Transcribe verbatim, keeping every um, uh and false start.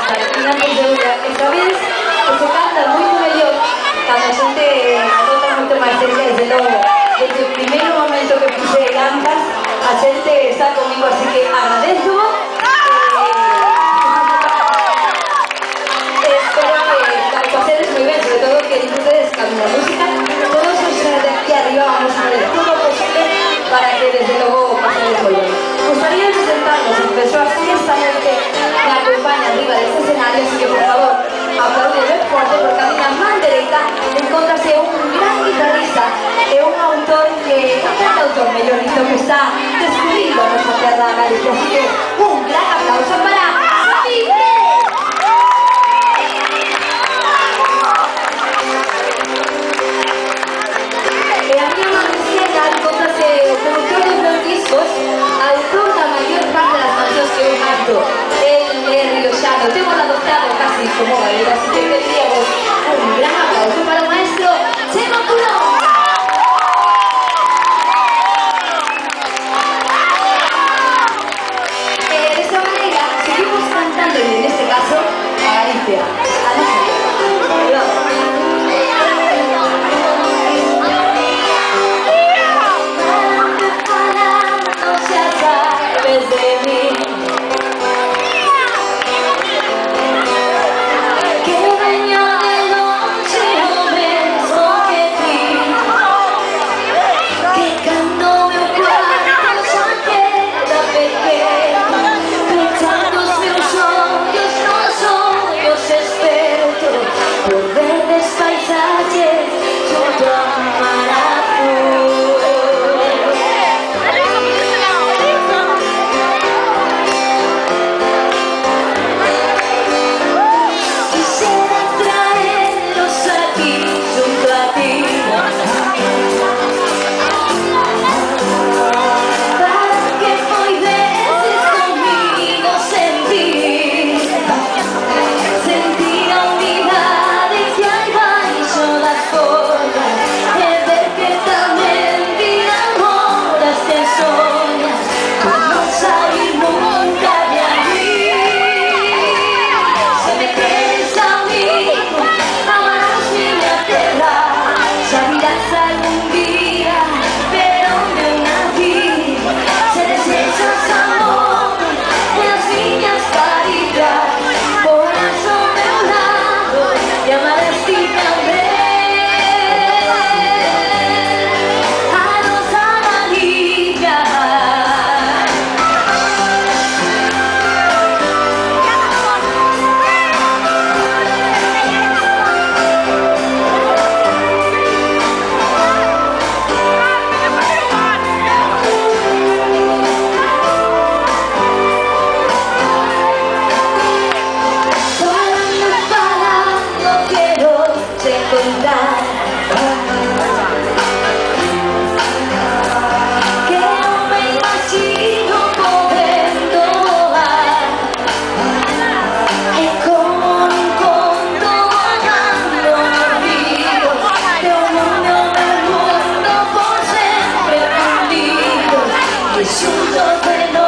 Esta vez que se canta moito mellor cando a xente nota moito máis cerca, desde logo desde o primeiro momento que puse gambas a xente está comigo, así que agradezo eh, espero que pasedes moi ben, sobre todo que disfrutedes con a música. Todos os de aquí arriba vamos a hacer todo lo posible para que desde logo pasedes moi ben. Gustaría presentarnos en persoas que esta noite me acompaña arriba deste escenario, así que por favor aplaude ben forte, porque a miña man dereita encontrase un gran guitarrista e un autor que, un autor mellor dito, que está descubrindo a nosa terra Galicia, así que un gran aplauso para Xavi Pérez. E a miña man esquerda encontrase o productor dos meus discos, autor da maior parte das cancións que eu canto. El é rioxano, temos adoptado casi como galera, así que pediríamos un gran aplauso para o maestro Chema Purón. Eh, de esta manera seguimos cantando, y en este caso a Galicia, a nosa terra. Jesús,